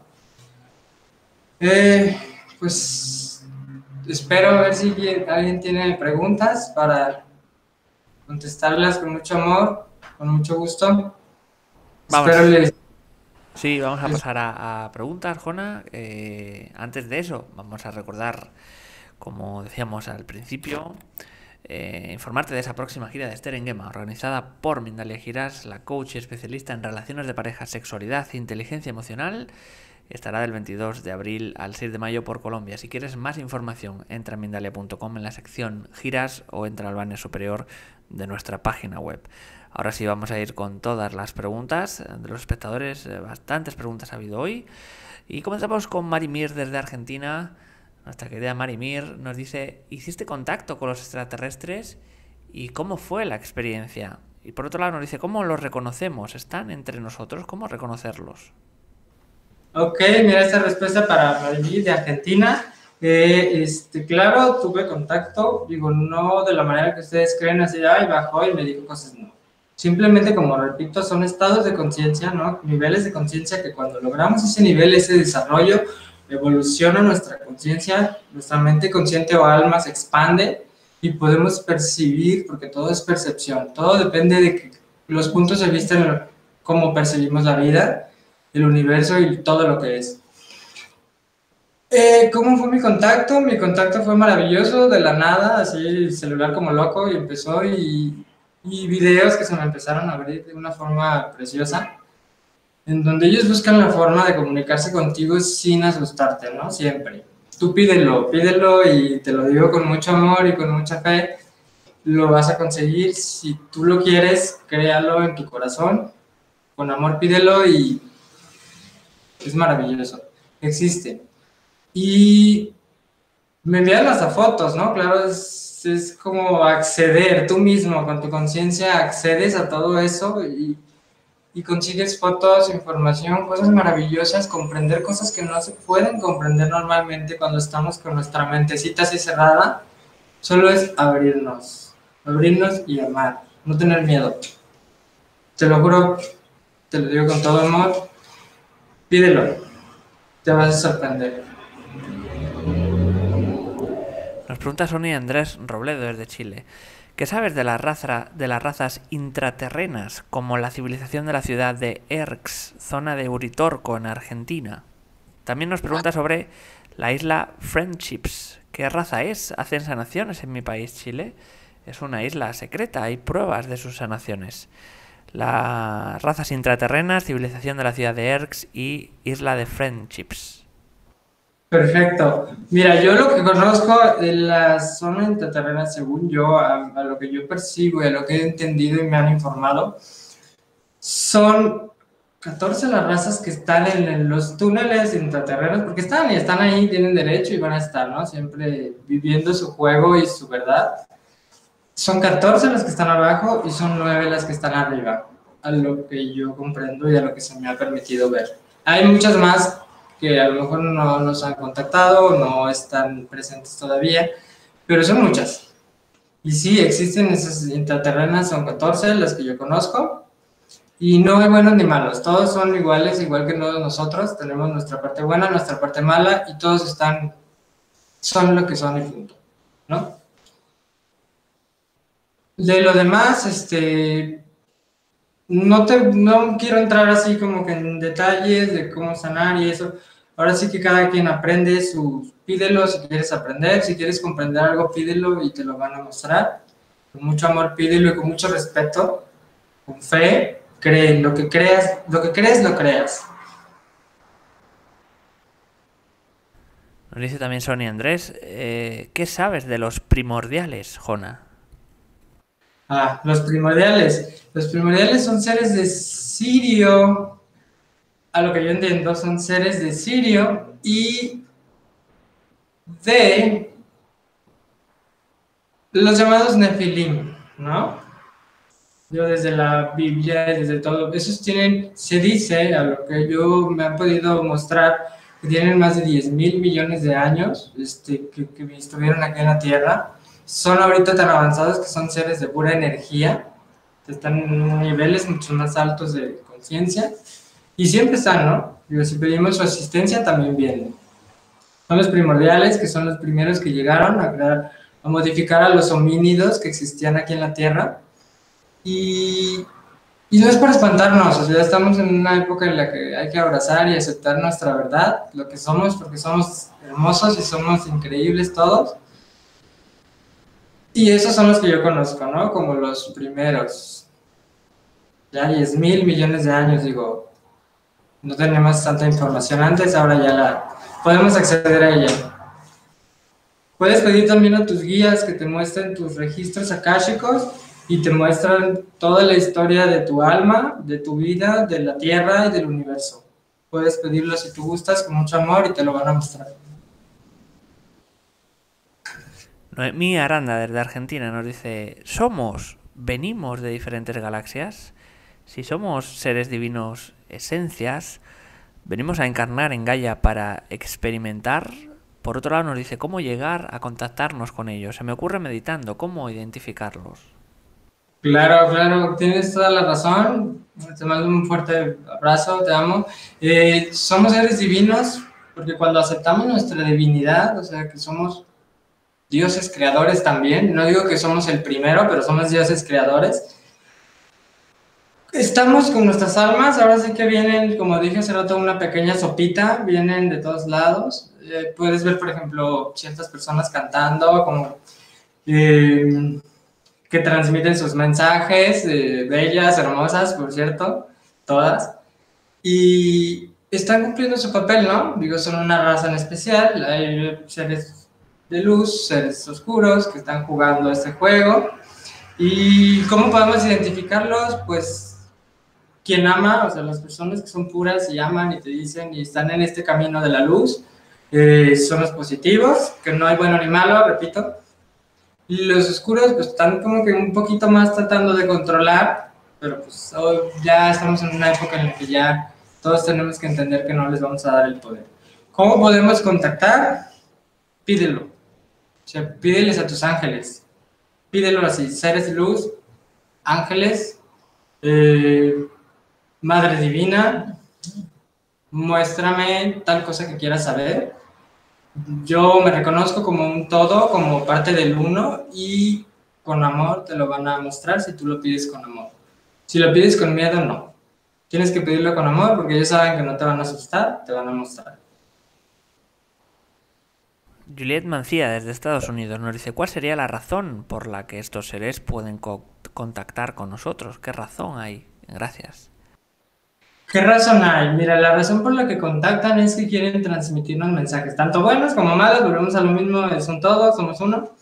Pues espero a ver si alguien tiene preguntas para contestarlas con mucho amor, con mucho gusto. Vamos. Espero les... Sí, vamos a pasar a preguntas, Jona. Antes de eso, vamos a recordar, como decíamos al principio, informarte de esa próxima gira de Esther Nguema, organizada por Mindalia Giras, la coach especialista en relaciones de pareja, sexualidad e inteligencia emocional. Estará del 22 de abril al 6 de mayo por Colombia. Si quieres más información, entra en Mindalia.com en la sección giras o entra al banner superior de nuestra página web. Ahora sí vamos a ir con todas las preguntas de los espectadores. Bastantes preguntas ha habido hoy. Y comenzamos con Marimir desde Argentina. Nuestra querida Marimir nos dice: ¿hiciste contacto con los extraterrestres? ¿Y cómo fue la experiencia? Y por otro lado nos dice: ¿cómo los reconocemos? ¿Están entre nosotros? ¿Cómo reconocerlos? Ok, mira esta respuesta para Marimir de Argentina. Claro, tuve contacto, digo, no de la manera que ustedes creen, así, ay, bajó y me dijo cosas, no. Simplemente, como repito, son estados de conciencia, ¿no? Niveles de conciencia que cuando logramos ese nivel, ese desarrollo, evoluciona nuestra conciencia, nuestra mente consciente o alma se expande y podemos percibir, porque todo es percepción, todo depende de los puntos de vista en cómo percibimos la vida, el universo y todo lo que es. ¿Cómo fue mi contacto? Mi contacto fue maravilloso, de la nada, así el celular como loco y empezó y videos que se me empezaron a abrir de una forma preciosa, en donde ellos buscan la forma de comunicarse contigo sin asustarte, ¿no? Siempre. Tú pídelo y te lo digo con mucho amor y con mucha fe, lo vas a conseguir. Si tú lo quieres, créalo en tu corazón, con amor pídelo y es maravilloso, existe. Y me envían hasta fotos, ¿no? Claro, es como acceder tú mismo, con tu conciencia accedes a todo eso y consigues fotos, información, cosas maravillosas, comprender cosas que no se pueden comprender normalmente cuando estamos con nuestra mentecita así cerrada. Solo es abrirnos y amar, no tener miedo. Te lo juro, te lo digo con todo amor, pídelo, te vas a sorprender. pregunta Sonia Andrés Robledo desde Chile. ¿Qué sabes de de las razas intraterrenas, como la civilización de la ciudad de Erx, zona de Uritorco, en Argentina? También nos pregunta sobre la isla Friendships. ¿Qué raza es? Hacen sanaciones en mi país, Chile. Es una isla secreta, hay pruebas de sus sanaciones. Las razas intraterrenas, civilización de la ciudad de Erx y isla de Friendships. Perfecto. Mira, yo lo que conozco de la zona intraterrena, según yo, a lo que yo percibo y a lo que he entendido y me han informado, son 14 las razas que están en los túneles intraterrenos, porque están ahí, tienen derecho y van a estar, ¿no? Siempre viviendo su juego y su verdad. Son 14 las que están abajo y son 9 las que están arriba, a lo que yo comprendo y a lo que se me ha permitido ver. Hay muchas más que a lo mejor no nos han contactado, no están presentes todavía, pero son muchas. Y sí, existen esas intraterrenas, son 14 las que yo conozco, y no hay buenos ni malos, todos son iguales, igual que nosotros, tenemos nuestra parte buena, nuestra parte mala, y todos son lo que son y punto, ¿no? De lo demás, no quiero entrar así como que en detalles de cómo sanar y eso. Ahora sí que cada quien aprende pídelo si quieres aprender, si quieres comprender algo, pídelo y te lo van a mostrar. Con mucho amor pídelo y con mucho respeto, con fe, cree lo que creas, lo que crees, lo creas. Nos dice también Sonia Andrés, ¿qué sabes de los primordiales, Jona? Los primordiales. Los primordiales son seres de Sirio, a lo que yo entiendo, son seres de Sirio y de los llamados Nefilim, ¿no? Yo desde la Biblia, desde todo, esos se dice, a lo que yo me han podido mostrar, que tienen más de 10,000 millones de años, que estuvieron aquí en la Tierra. Son ahorita tan avanzados que son seres de pura energía, que están en niveles mucho más altos de conciencia, y siempre están, ¿no? Digo, si pedimos su asistencia, también vienen. Son los primordiales, que son los primeros que llegaron a modificar a los homínidos que existían aquí en la Tierra. Y no es para espantarnos, o sea, estamos en una época en la que hay que abrazar y aceptar nuestra verdad, lo que somos, porque somos hermosos y somos increíbles todos. Y esos son los que yo conozco, ¿no? Como los primeros. Ya 10,000 millones de años, digo, no tenemos tanta información antes, ahora ya podemos acceder a ella. Puedes pedir también a tus guías que te muestren tus registros akáshicos y te muestran toda la historia de tu alma, de tu vida, de la Tierra y del universo. Puedes pedirlo si tú gustas, con mucho amor, y te lo van a mostrar. Noemí Aranda, desde Argentina, nos dice, venimos de diferentes galaxias. Si somos seres divinos, esencias, venimos a encarnar en Gaia para experimentar. Por otro lado nos dice, ¿cómo llegar a contactarnos con ellos? Se me ocurre meditando, ¿cómo identificarlos? Claro, tienes toda la razón. Te mando un fuerte abrazo, te amo. Somos seres divinos porque cuando aceptamos nuestra divinidad, o sea, que somos dioses creadores también, no digo que somos el primero, pero somos dioses creadores. Estamos con nuestras almas, ahora sí que vienen, como dije hace rato, una pequeña sopita, vienen de todos lados. Puedes ver, por ejemplo, ciertas personas cantando, como que transmiten sus mensajes, bellas, hermosas, por cierto, todas, y están cumpliendo su papel, ¿no? Digo, son una raza en especial, hay seres de luz, seres oscuros que están jugando este juego. ¿Y cómo podemos identificarlos? Pues quien ama, o sea, las personas que son puras y aman y te dicen y están en este camino de la luz, son los positivos, que no hay bueno ni malo, repito. Y los oscuros pues están como que un poquito más tratando de controlar, pero pues ya estamos en una época en la que ya todos tenemos que entender que no les vamos a dar el poder. ¿Cómo podemos contactar? Pídelo. O sea, pídeles a tus ángeles. Pídelo así, seres de luz, ángeles, Madre Divina, muéstrame tal cosa que quieras saber. Yo me reconozco como un todo, como parte del uno y con amor te lo van a mostrar si tú lo pides con amor. Si lo pides con miedo, no. Tienes que pedirlo con amor porque ellos saben que no te van a asustar, te van a mostrar. Juliet Mancía, desde Estados Unidos, nos dice, ¿cuál sería la razón por la que estos seres pueden contactar con nosotros? ¿Qué razón hay? Gracias. ¿Qué razón hay? Mira, la razón por la que contactan es que quieren transmitirnos mensajes, tanto buenos como malos, volvemos a lo mismo, son todos, somos uno.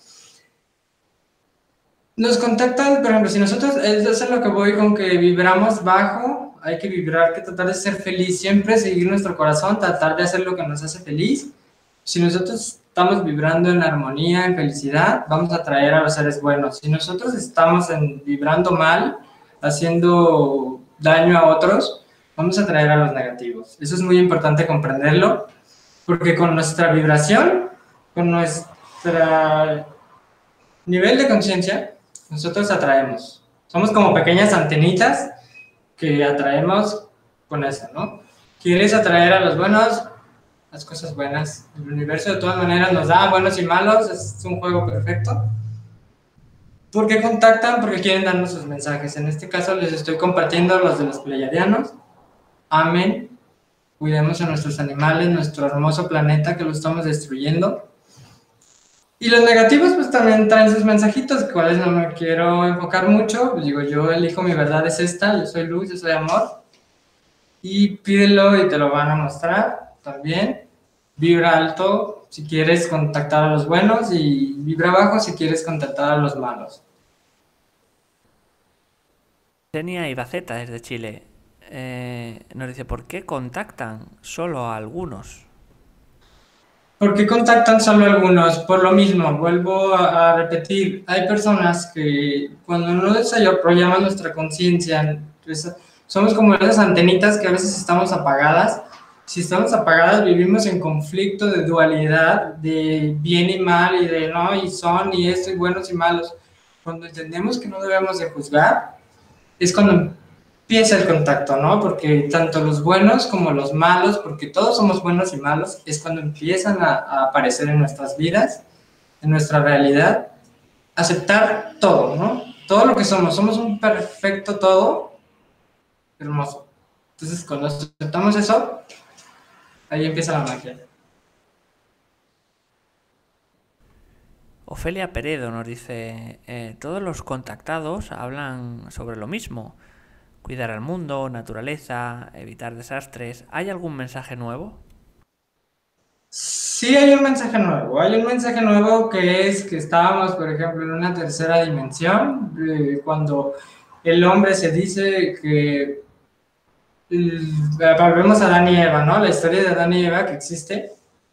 Nos contactan, por ejemplo, si nosotros, eso es lo que voy con que vibramos bajo, hay que vibrar, que tratar de ser feliz, siempre seguir nuestro corazón, tratar de hacer lo que nos hace feliz. Si nosotros estamos vibrando en armonía, en felicidad, vamos a atraer a los seres buenos. Si nosotros estamos vibrando mal, haciendo daño a otros, vamos a atraer a los negativos. Eso es muy importante comprenderlo, porque con nuestra vibración, con nuestro nivel de conciencia, nosotros atraemos. Somos como pequeñas antenitas que atraemos con eso, ¿no? ¿Quieres atraer a los buenos? Las cosas buenas. El universo de todas maneras nos da buenos y malos, es un juego perfecto. ¿Por qué contactan? Porque quieren darnos sus mensajes. En este caso les estoy compartiendo los de los pleiadianos. Amen. Cuidemos a nuestros animales, nuestro hermoso planeta que lo estamos destruyendo. Y los negativos pues también traen sus mensajitos, cuales no me quiero enfocar mucho. Pues digo, yo elijo mi verdad es esta, yo soy luz, yo soy amor. Y pídelo y te lo van a mostrar también. Vibra alto si quieres contactar a los buenos y vibra bajo si quieres contactar a los malos. Tenia Ibaceta, desde Chile, nos dice, ¿por qué contactan solo a algunos? ¿Por qué contactan solo algunos? Por lo mismo, vuelvo a repetir, hay personas que cuando no desarrollamos nuestra conciencia, pues, somos como esas antenitas que a veces estamos apagadas. Si estamos apagadas, vivimos en conflicto de dualidad, de bien y mal, y de no, y son, y esto, y buenos y malos. Cuando entendemos que no debemos de juzgar, es cuando empieza el contacto, ¿no? Porque tanto los buenos como los malos, porque todos somos buenos y malos, es cuando empiezan a aparecer en nuestras vidas, en nuestra realidad, aceptar todo, ¿no? Todo lo que somos un perfecto todo, hermoso. Entonces, cuando aceptamos eso, ahí empieza la magia. Ofelia Peredo nos dice, todos los contactados hablan sobre lo mismo, cuidar al mundo, naturaleza, evitar desastres. ¿Hay algún mensaje nuevo? Sí hay un mensaje nuevo. Hay un mensaje nuevo que es que estábamos, por ejemplo, en una tercera dimensión, cuando el hombre se dice que volvemos a Adán y Eva, ¿no? La historia de Adán y Eva que existe.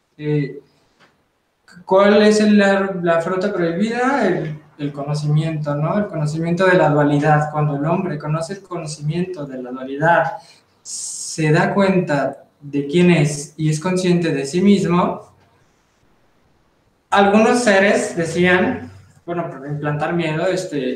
¿Cuál es la fruta prohibida? El conocimiento, ¿no? El conocimiento de la dualidad. Cuando el hombre conoce el conocimiento de la dualidad, se da cuenta de quién es y es consciente de sí mismo. Algunos seres decían, bueno, por implantar miedo,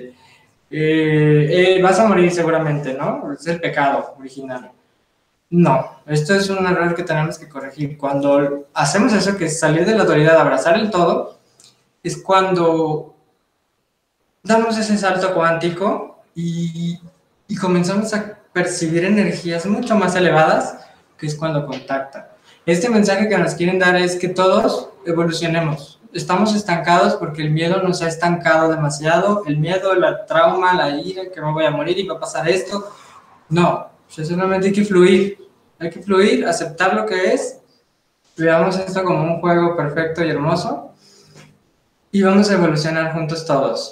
vas a morir seguramente, ¿no? Es el pecado original. No, esto es un error que tenemos que corregir. Cuando hacemos eso, que es salir de la dualidad, abrazar el todo, es cuando damos ese salto cuántico y comenzamos a percibir energías mucho más elevadas, que es cuando contactan. Este mensaje que nos quieren dar es que todos evolucionemos. Estamos estancados porque el miedo nos ha estancado demasiado. El miedo, la trauma, la ira, que me voy a morir y va a pasar esto. No, solamente hay que fluir, aceptar lo que es, veamos esto como un juego perfecto y hermoso y vamos a evolucionar juntos todos.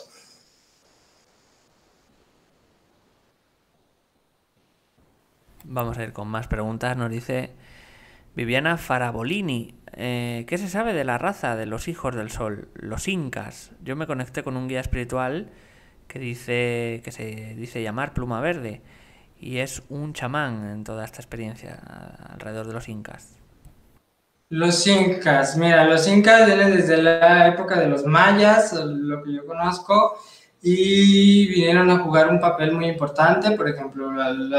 Vamos a ir con más preguntas. Nos dice Viviana Farabolini, ¿qué se sabe de la raza de los hijos del sol, los incas? Yo me conecté con un guía espiritual que se dice llamar Pluma Verde y es un chamán en toda esta experiencia alrededor de los incas. Los incas, mira, los incas vienen desde la época de los mayas, lo que yo conozco, y vinieron a jugar un papel muy importante. Por ejemplo,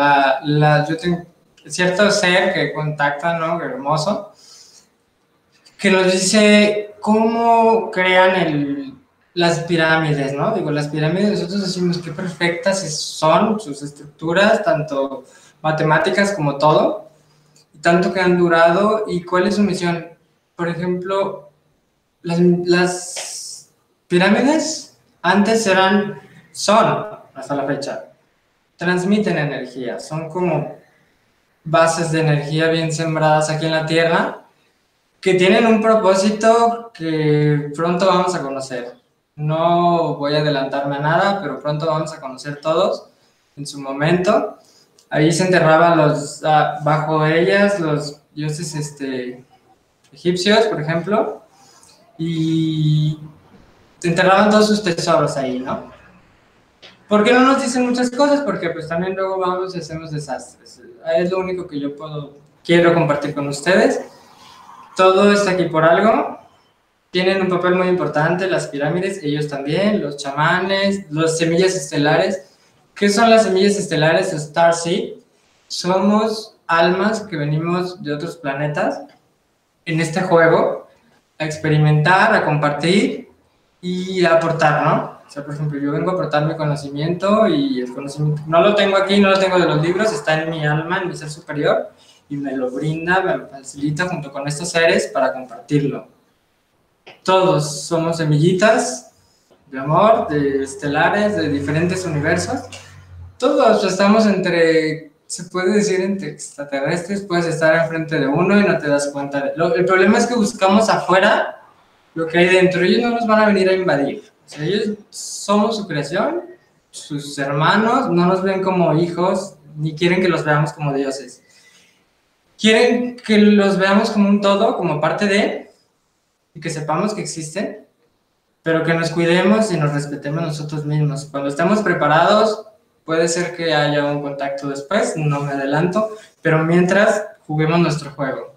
yo tengo cierto ser que contacta, ¿no? Hermoso, que nos dice cómo crean las pirámides, ¿no? Digo, las pirámides nosotros decimos que perfectas son sus estructuras, tanto matemáticas como todo, y tanto que han durado y cuál es su misión. Por ejemplo, las pirámides antes son, hasta la fecha, transmiten energía, son como bases de energía bien sembradas aquí en la Tierra, que tienen un propósito que pronto vamos a conocer. No voy a adelantarme a nada, pero pronto vamos a conocer todos en su momento. Ahí se enterraban bajo ellas los dioses egipcios, por ejemplo, y se enterraban todos sus tesoros ahí, ¿no? ¿Por qué no nos dicen muchas cosas? Porque pues también luego vamos y hacemos desastres. Es lo único que yo quiero compartir con ustedes. Todo está aquí por algo. Tienen un papel muy importante las pirámides, ellos también, los chamanes, las semillas estelares. ¿Qué son las semillas estelares? Starseed. Somos almas que venimos de otros planetas en este juego a experimentar, a compartir y a aportar, ¿no? O sea, por ejemplo, yo vengo a aportar mi conocimiento y el conocimiento no lo tengo aquí, no lo tengo de los libros, está en mi alma, en mi ser superior y me lo brinda, me lo facilita junto con estos seres para compartirlo. Todos somos semillitas de amor, de estelares, de diferentes universos. Todos estamos se puede decir, entre extraterrestres, puedes estar enfrente de uno y no te das cuenta. El problema es que buscamos afuera lo que hay dentro. Ellos no nos van a venir a invadir. O sea, ellos somos su creación, sus hermanos, no nos ven como hijos, ni quieren que los veamos como dioses. Quieren que los veamos como un todo, como parte de, y que sepamos que existen, pero que nos cuidemos y nos respetemos nosotros mismos. Cuando estemos preparados, puede ser que haya un contacto después, no me adelanto, pero mientras juguemos nuestro juego.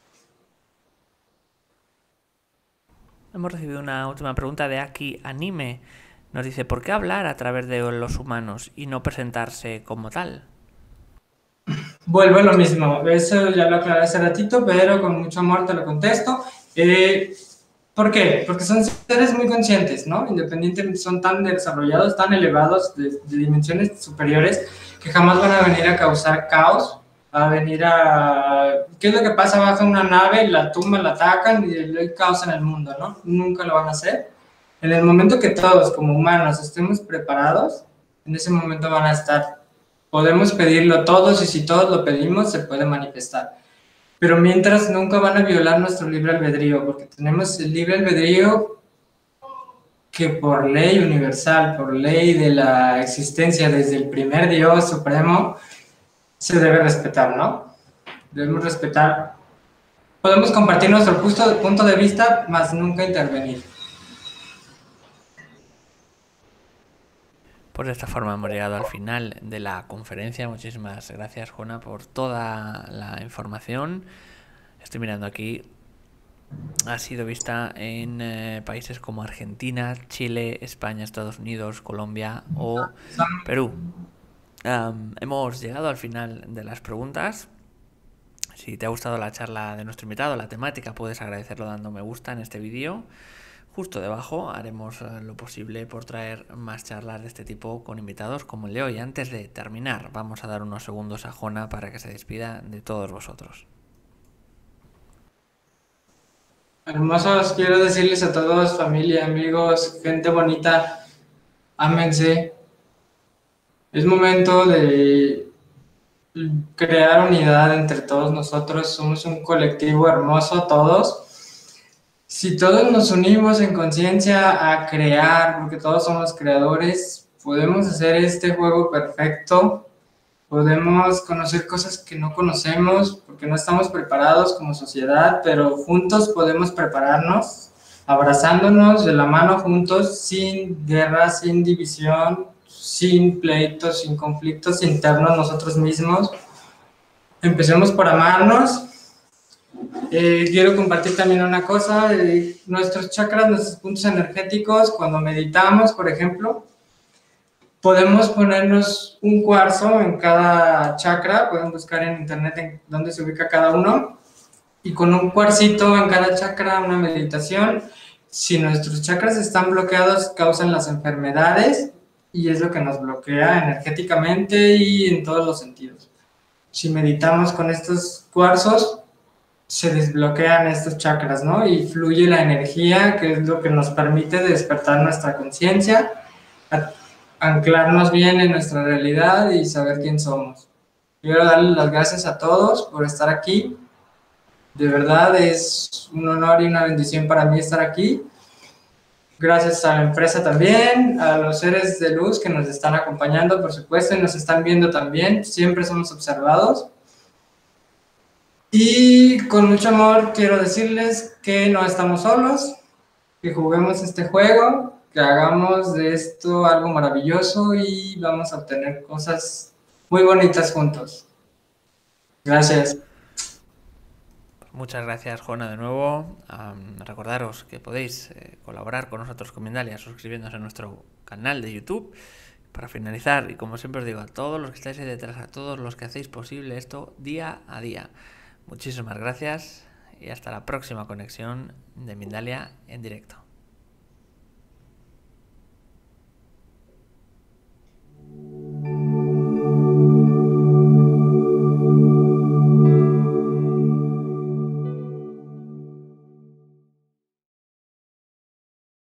Hemos recibido una última pregunta de Aki Anime. Nos dice, ¿por qué hablar a través de los humanos y no presentarse como tal? Vuelvo a lo mismo, eso ya lo aclaré hace ratito, pero con mucho amor te lo contesto. ¿Por qué? Porque son seres muy conscientes, ¿no? Independientemente, son tan desarrollados, tan elevados, de dimensiones superiores, que jamás van a venir a causar caos, a venir a... ¿Qué es lo que pasa? Baja una nave, la tumba, la atacan y hay caos en el mundo, ¿no? Nunca lo van a hacer. En el momento que todos, como humanos, estemos preparados, en ese momento van a estar. Podemos pedirlo todos y si todos lo pedimos, se puede manifestar. Pero mientras nunca van a violar nuestro libre albedrío, porque tenemos el libre albedrío que por ley universal, por ley de la existencia desde el primer Dios supremo, se debe respetar, ¿no? Debemos respetar. Podemos compartir nuestro punto de vista, mas nunca intervenir. Pues de esta forma hemos llegado al final de la conferencia. Muchísimas gracias, Jona, por toda la información. Estoy mirando aquí. Ha sido vista en países como Argentina, Chile, España, Estados Unidos, Colombia o Perú. Hemos llegado al final de las preguntas. Si te ha gustado la charla de nuestro invitado, la temática, puedes agradecerlo dando me gusta en este vídeo. Justo debajo haremos lo posible por traer más charlas de este tipo con invitados como el de hoy. Antes de terminar, vamos a dar unos segundos a Jona para que se despida de todos vosotros. Hermosos, quiero decirles a todos, familia, amigos, gente bonita, ámense. Es momento de crear unidad entre todos nosotros. Somos un colectivo hermoso todos. Si todos nos unimos en conciencia a crear, porque todos somos creadores, podemos hacer este juego perfecto. Podemos conocer cosas que no conocemos porque no estamos preparados como sociedad, pero juntos podemos prepararnos, abrazándonos de la mano juntos, sin guerra, sin división, sin pleitos, sin conflictos internos nosotros mismos. Empecemos por amarnos. Quiero compartir también una cosa, nuestros chakras, nuestros puntos energéticos, cuando meditamos, por ejemplo, podemos ponernos un cuarzo en cada chakra, pueden buscar en internet en dónde se ubica cada uno, y con un cuarcito en cada chakra, una meditación. Si nuestros chakras están bloqueados, causan las enfermedades y es lo que nos bloquea energéticamente y en todos los sentidos. Si meditamos con estos cuarzos, se desbloquean estos chakras, ¿no? Y fluye la energía, que es lo que nos permite despertar nuestra conciencia, anclarnos bien en nuestra realidad y saber quién somos. Quiero darles las gracias a todos por estar aquí. De verdad es un honor y una bendición para mí estar aquí. Gracias a la empresa también, a los seres de luz que nos están acompañando, por supuesto, y nos están viendo también. Siempre somos observados. Y con mucho amor quiero decirles que no estamos solos, que juguemos este juego, que hagamos de esto algo maravilloso y vamos a obtener cosas muy bonitas juntos. Gracias. Muchas gracias, Juana, de nuevo. Recordaros que podéis colaborar con nosotros con Mindalia suscribiéndose a nuestro canal de YouTube. Para finalizar, y como siempre os digo, a todos los que estáis ahí detrás, a todos los que hacéis posible esto día a día, muchísimas gracias y hasta la próxima conexión de Mindalia en directo.